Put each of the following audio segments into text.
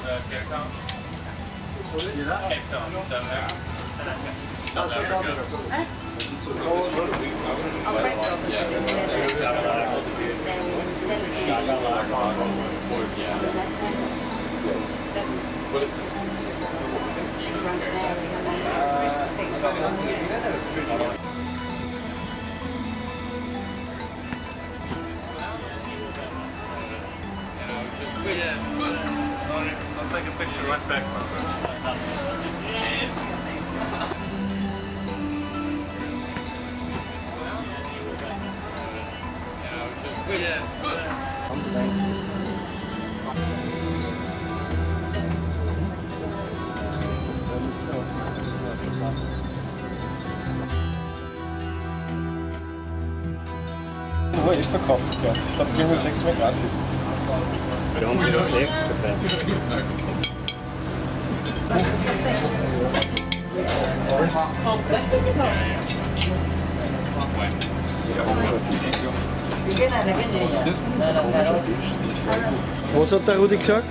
Cape Town. Cape Town, South Africa. South Africa. Well, it's I'll take a picture right back myself. Nur ich verkaufe gern. Dann kriegen wir das nächste Mal gratis. Wir haben wieder nichts getan. Was hat der Rudi gesagt?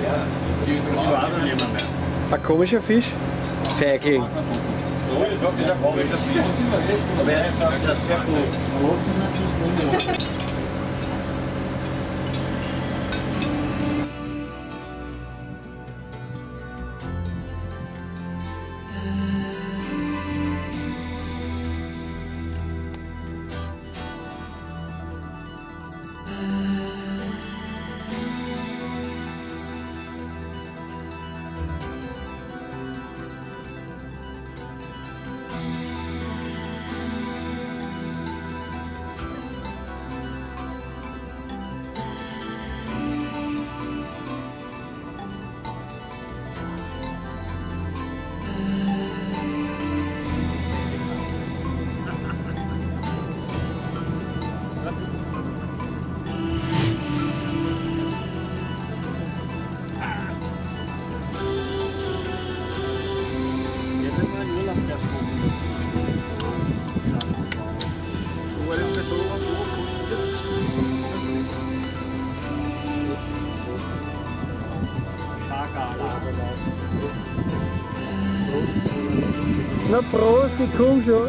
Ein komischer Fisch? Feigling. Na Prost, die Kuh schon.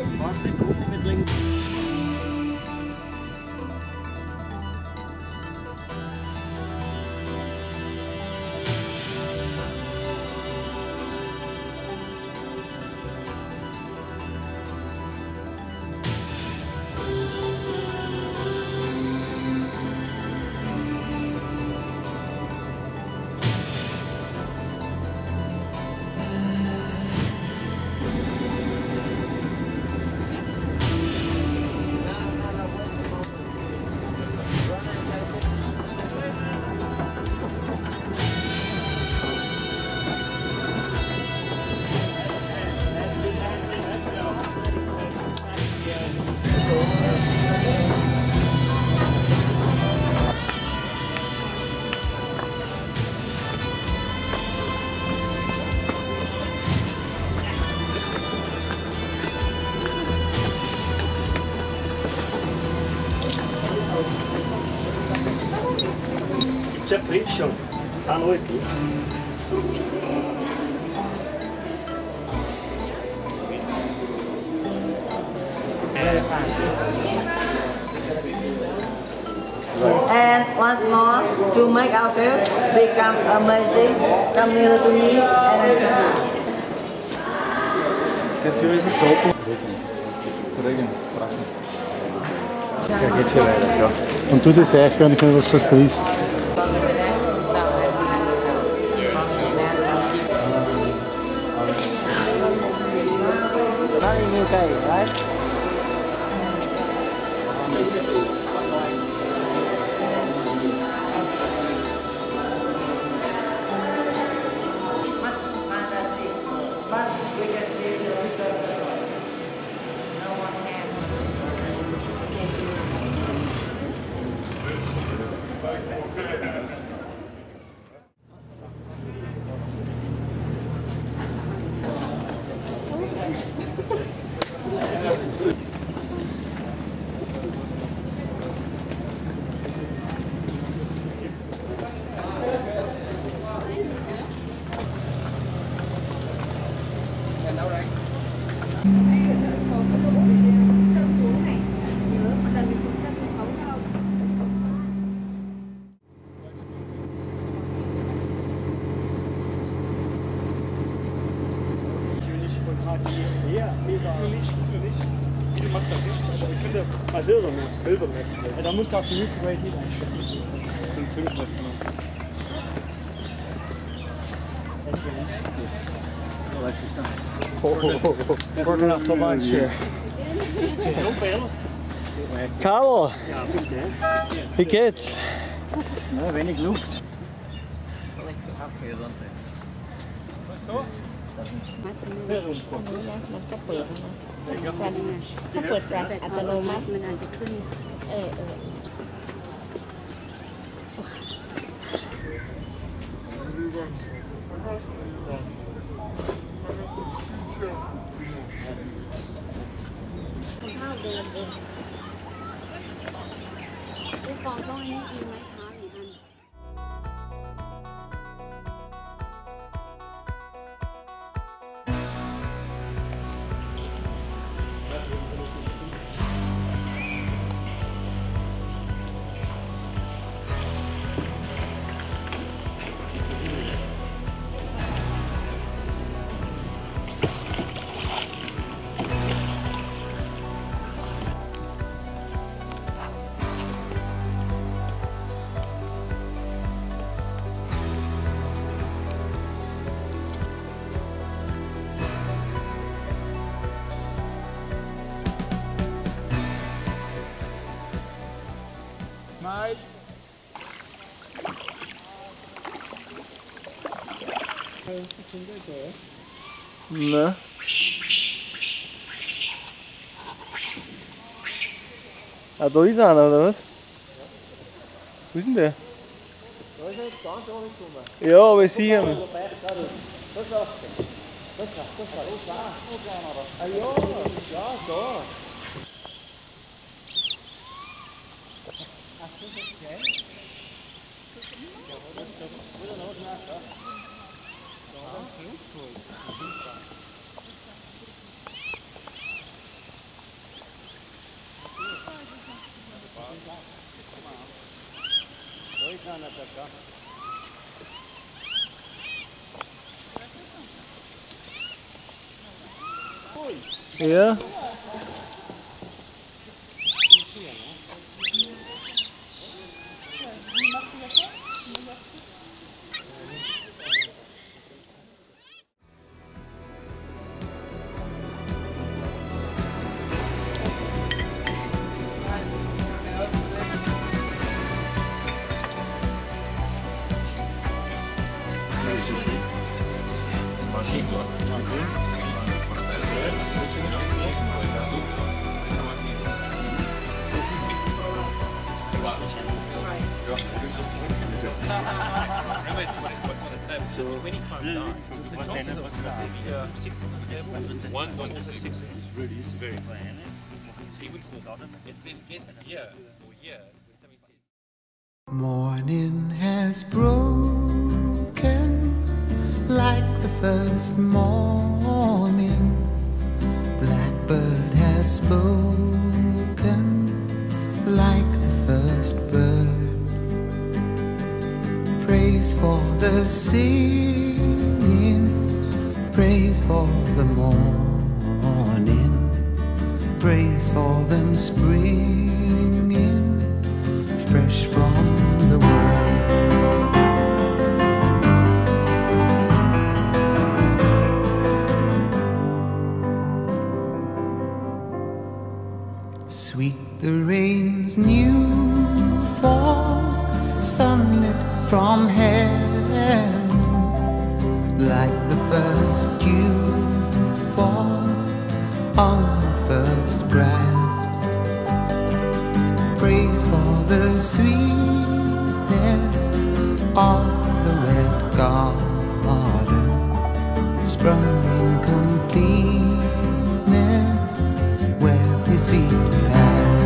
Gibt's ja frisch schon. An heute. And once more, to make our gift become amazing, come nearer to me and Dafür ist ein Toten. Regen, Brachen. Ja, geht schon weiter, ja. Und du das eigentlich gar nicht mehr, was so frisst. Okay, right? Ja, du machst das nicht, aber ich finde, bei Silbermix, da musst du auf die höchste Qualität einstellen. Working up to lunch here. Carlo, wie geht's? Ja, wenig Luft. Ne? Ah, da ist einer, oder was? Wo ist denn der? Da ist er jetzt ganz ohne gekommen. Ja, aber ich sehe ihn. Ah ja, ja, da. Ja. Remember, it's what's on the table. So 25 dice. The chances of maybe 6 on the table. One's on 6. It's really very fine. So you would call it's been year or year when somebody says. Morning has broken like the first morning. Blackbird has spoken like the first bird. Praise for the singing, praise for the morning, praise for them springing fresh from the world. Sweet the rain's new fall, sunlit from heaven, like the first dew fall on the first grass. Praise for the sweetness of the wet garden, sprung in completeness where his feet passed.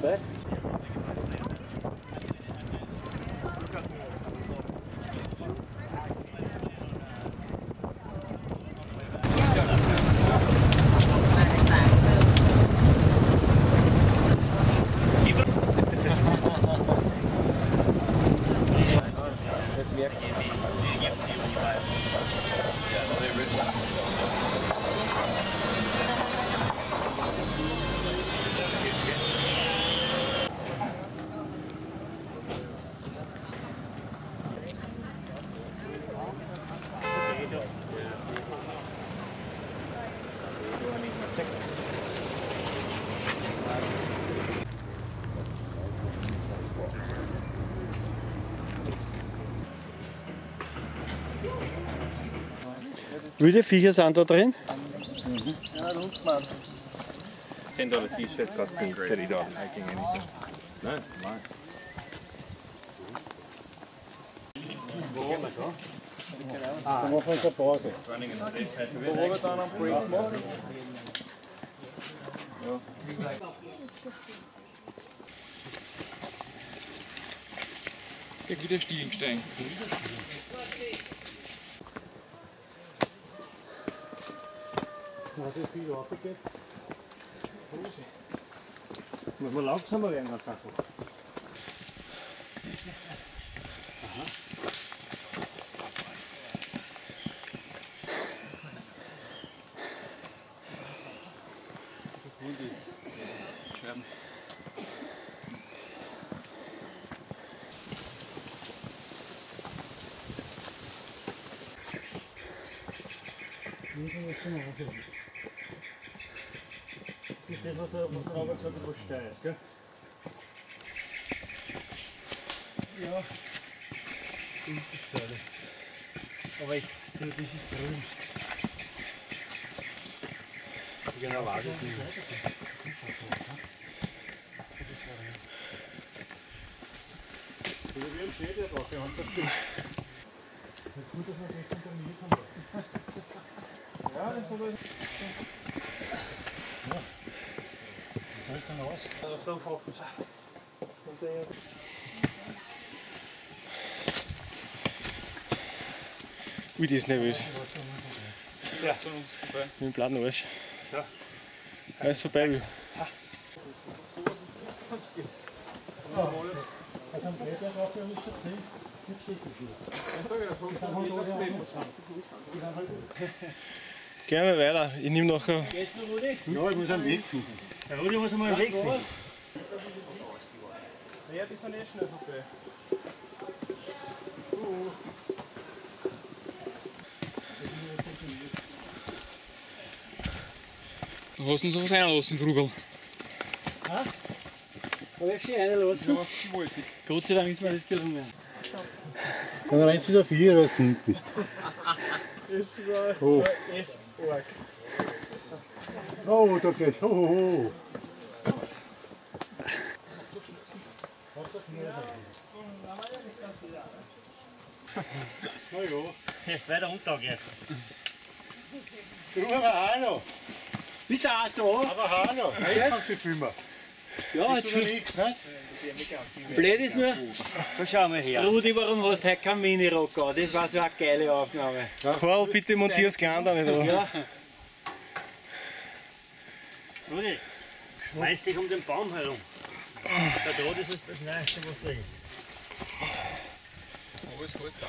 back. Wilde Viecher sind da drin? Ja, Lundsmann. $10 T-shirt costing $30. Making anything. No, nein. Dann machen wir jetzt eine Pause. Running in the same side. Wo wir dann am Break machen. Sag wieder Stiegenstein. Was ist viel aufgeht? Muss man langsamer werden, ganz einfach. Das ist das, was der Robert gesagt hat, was steil ist, gell? Ja, das ist die Stelle. Aber das ist grün. Genau, war das nicht. Wir haben Schäden drauf, wir haben das gut. Das ist gut, dass wir das kombiniert haben. Ja, das ist aber... Was ist denn aus? Das ist so Fokus. Ui, die ist nervös. Ja, Mit dem blauen Arsch. Ja. Alles vorbei will. Also am Blätter drauf, wir haben nicht gesehen, nicht steht Gehen wir weiter. Ich nehme nachher. geht's noch, Rudi? Ja, ich muss einen Weg finden. Der Rudi muss einmal einen Weg finden. Ja, die sind eh schnell vorbei. Du hast uns was einlassen, Gruber. Hab ich schon reinlassen? Gott sei Dank ist mir das gelungen. Dann rennst du wieder 4, weil du hinten bist. Das war Oh. so echt arg. Oh, da geht. Oh, oh, oh. Na ja. Weiter runtergreifen. Gruber, hallo. Bist du auch da? Aber hallo. Jetzt kannst du filmen. Ja, Bist du da nichts, nicht? blöd ist nur. Da schau mal her. Rudi, warum hast du heute keinen Mini-Rock an? Das war so eine geile Aufnahme. Karl, bitte montier das Kleine da nicht an. Ja. Rudi, schmeiß dich um den Baum herum. Da dort ist das Nächste, was da ist. Alles gut da.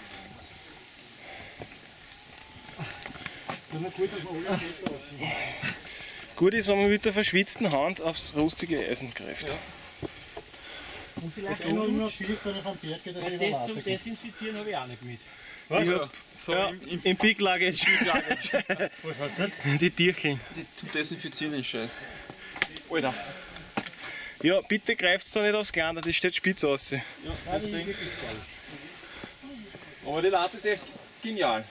Gut ist, wenn man mit der verschwitzten Hand aufs rostige Eisen greift. Ja. Und vielleicht Wenn du immer viel bei der Van Berg geht, das zum Desinfizieren habe ich auch nicht mit. Ich hab, So ja, im Big Luggage. Was hast du? Die Tierchen. Zum Desinfizieren ist scheiße. Alter. Ja, bitte greift da nicht aufs Kleine, das steht spitz aus. Ja, deswegen. Aber die Latte ist echt genial.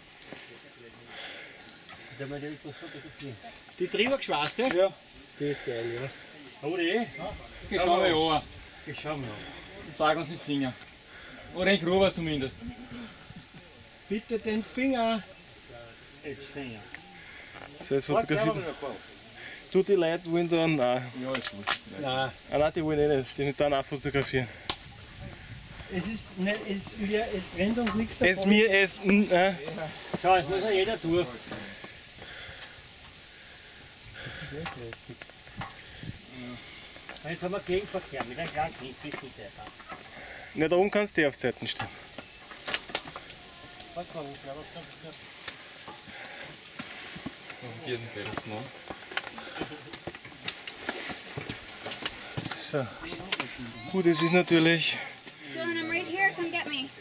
Die Triebergeschweißte? Ja. Die ist geil, ja. Rudi, Okay, schauen wir an. ich schau mal. Und zeig uns den Finger. Oder den Gruber zumindest. Bitte den Finger. Jetzt Finger. So, jetzt fotografiert. Du, die Leute wollen da, nein. Ja, ist gut. Nein. Ah, nein, die wollen eh nicht. Die dann auch fotografieren. Es ist nicht, es rennt uns nichts davon. Es mir, es, Schau, es muss ja jeder durch. Jetzt haben wir Gegenverkehr mit einem kleinen Krieg, bis zu der. Ne, da oben kannst du auf Zeiten stehen. Hier sind wir das mal. So. Gut, es ist natürlich. Dylan, I'm right here. Come get me.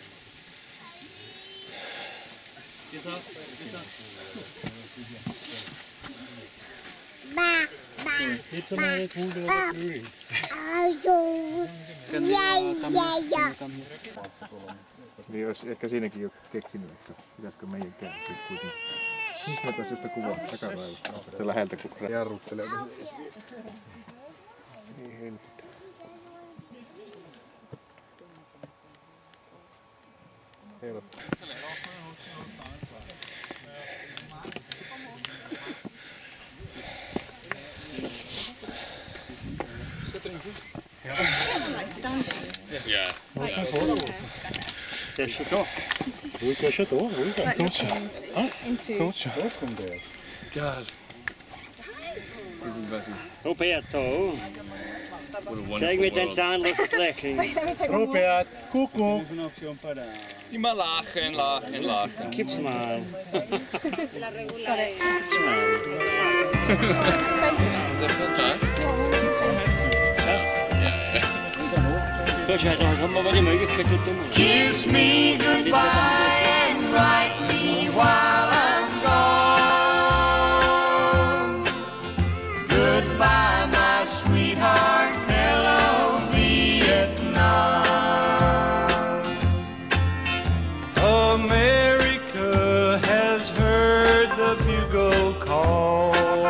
Jetzt haben wir eine gute Höhe. Niin olisi ehkä siinäkin jo keksinyt, että pitäisikö meidän käydä kuitenkin. Nyt mä tässä sitä kuvaa takaraivosta. Sitä läheltä kun jarruttelee. Niin helppo. Helppo. Ja. Der ist schon da. Ruhig, er ist schon da. Ruhig. Kommt schon. Kommt schon. Da kommt er. Geil. Roberto, zeig mir dein zahnloses Lächeln. Robert, Kuckuck. Immer lachen, lachen, lachen. Gib's mal. So, schau, da haben wir aber die Möglichkeit, zu tun. Kiss me goodbye and write me while I'm gone. Goodbye, my sweetheart, hello Vietnam. America has heard the bugle call,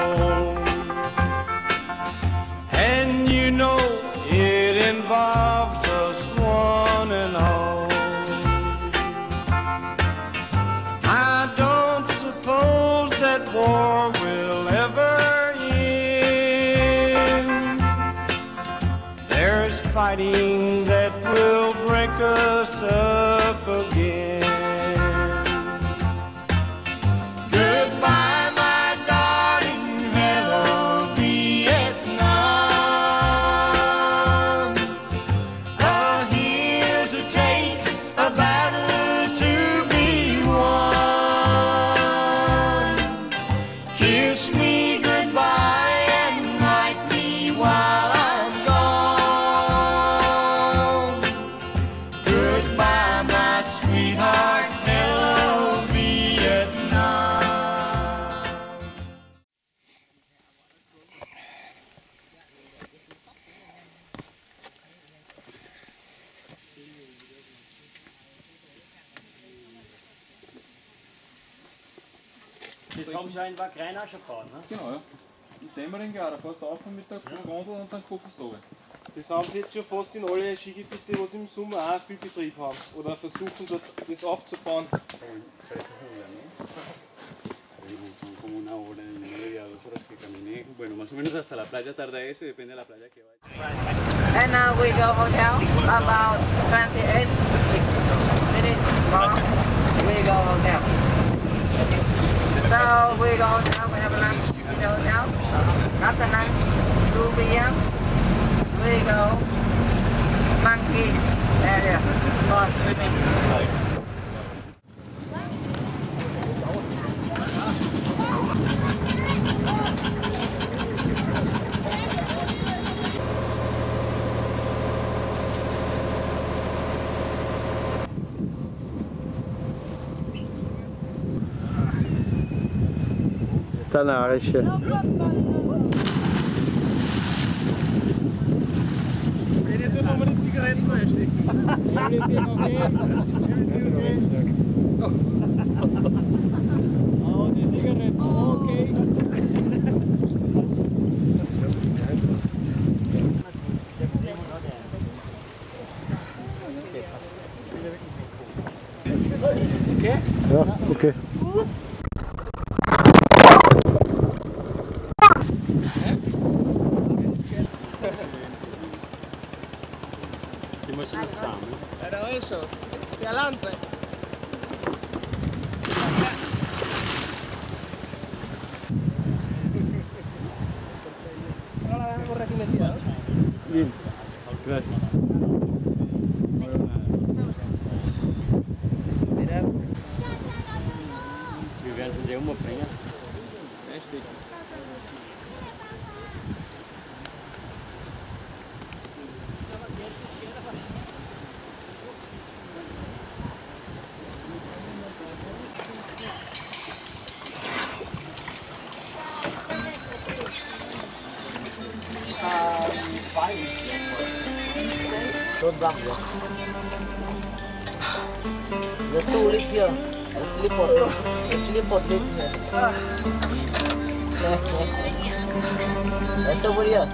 and you know it involves us one and all. I don't suppose that war will ever end. There's fighting that will break us up again. Goodbye, my darling, hello Vietnam. A hill to take, a battle to be won. Kiss me goodbye and write me while I'm gone. Goodbye, my sweetheart, hello Vietnam. Jetzt haben sie einen Wagrein auch schon gebaut, ne? Genau, ja. Ich sehe mir den gerade. Fährst du auf mit der Gondel und dann guckst du oben. Das haben sie jetzt schon fast in alle Skigebiete, wo sie im Sommer auch viel Betrieb haben. Oder versuchen dort das aufzubauen. Como una hora y media, 2 horas que caminé. Bueno, más o menos hasta la playa tarda eso, depende de la playa que vaya. And now we go hotel about 28 minutes more. We go hotel. So we go hotel, we have lunch in the hotel. After lunch, 2 p.m. we go monkey area for swimming. Tanarische. Wenn ihr so nochmal die Zigaretten reinstecken. Oh, die Zigaretten, okay. Ja, okay. Come se ne sa? Pero eso, hacia adelante. Ahora la dejamos por aquí metida, ¿no? Bien, gracias. Vivian de uma penha. Don't bang ya. The solid here. The slip on it. The slip on it here. That's over here.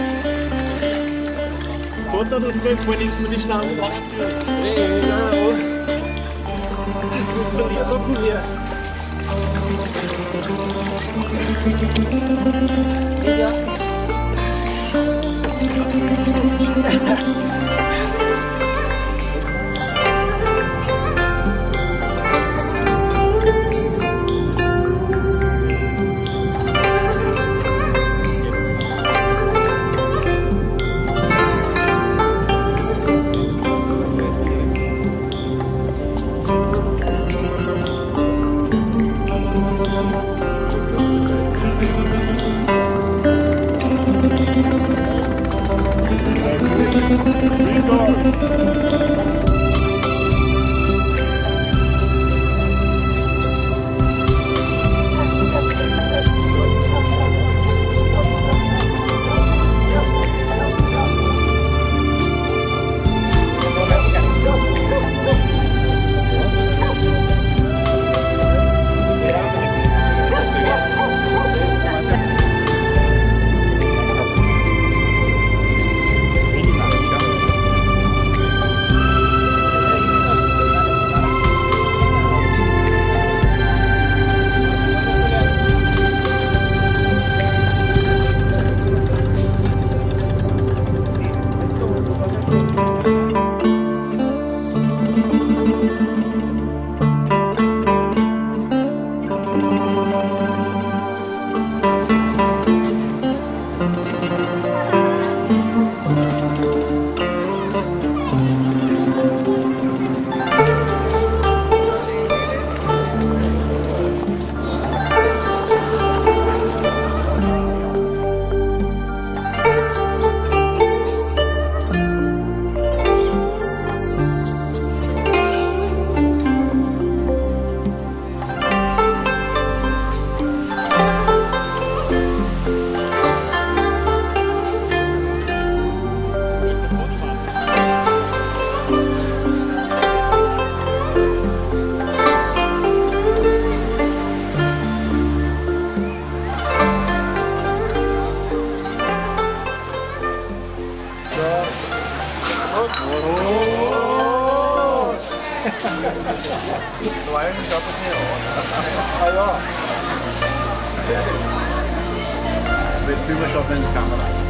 Conta dos telefones no estado. Os faria para comer. Vet du vad jag den kameran?